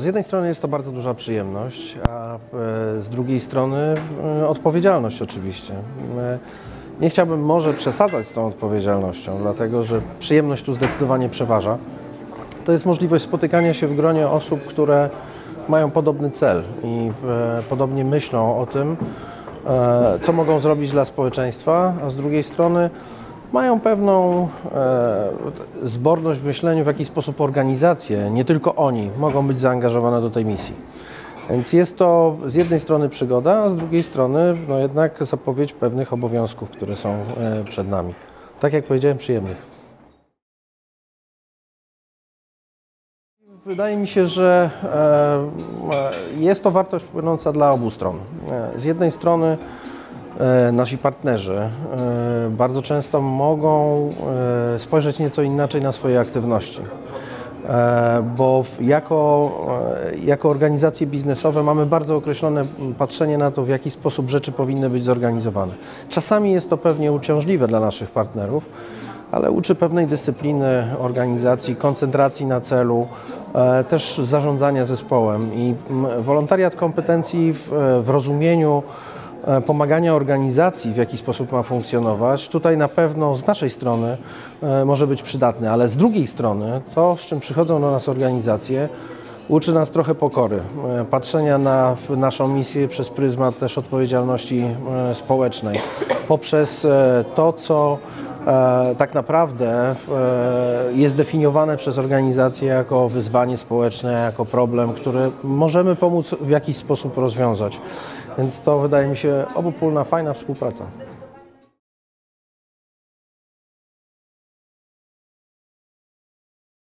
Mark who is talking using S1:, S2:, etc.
S1: z jednej strony jest to bardzo duża przyjemność, a z drugiej strony odpowiedzialność oczywiście. Nie chciałbym może przesadzać z tą odpowiedzialnością, dlatego że przyjemność tu zdecydowanie przeważa. To jest możliwość spotykania się w gronie osób, które mają podobny cel i podobnie myślą o tym, co mogą zrobić dla społeczeństwa, a z drugiej strony mają pewną zborność w myśleniu, w jaki sposób organizacje, nie tylko oni, mogą być zaangażowane do tej misji. Więc jest to z jednej strony przygoda, a z drugiej strony no jednak zapowiedź pewnych obowiązków, które są przed nami. Tak jak powiedziałem, przyjemnych. Wydaje mi się, że jest to wartość płynąca dla obu stron. Z jednej strony nasi partnerzy bardzo często mogą spojrzeć nieco inaczej na swoje aktywności, bo jako organizacje biznesowe mamy bardzo określone patrzenie na to, w jaki sposób rzeczy powinny być zorganizowane. Czasami jest to pewnie uciążliwe dla naszych partnerów, ale uczy pewnej dyscypliny organizacji, koncentracji na celu, też zarządzania zespołem i wolontariat kompetencji w rozumieniu pomagania organizacji, w jaki sposób ma funkcjonować, tutaj na pewno z naszej strony może być przydatny, ale z drugiej strony to, z czym przychodzą do nas organizacje, uczy nas trochę pokory, patrzenia na naszą misję przez pryzmat też odpowiedzialności społecznej, poprzez to, co tak naprawdę jest definiowane przez organizację jako wyzwanie społeczne, jako problem, który możemy pomóc w jakiś sposób rozwiązać. Więc to wydaje mi się obopólna, fajna współpraca.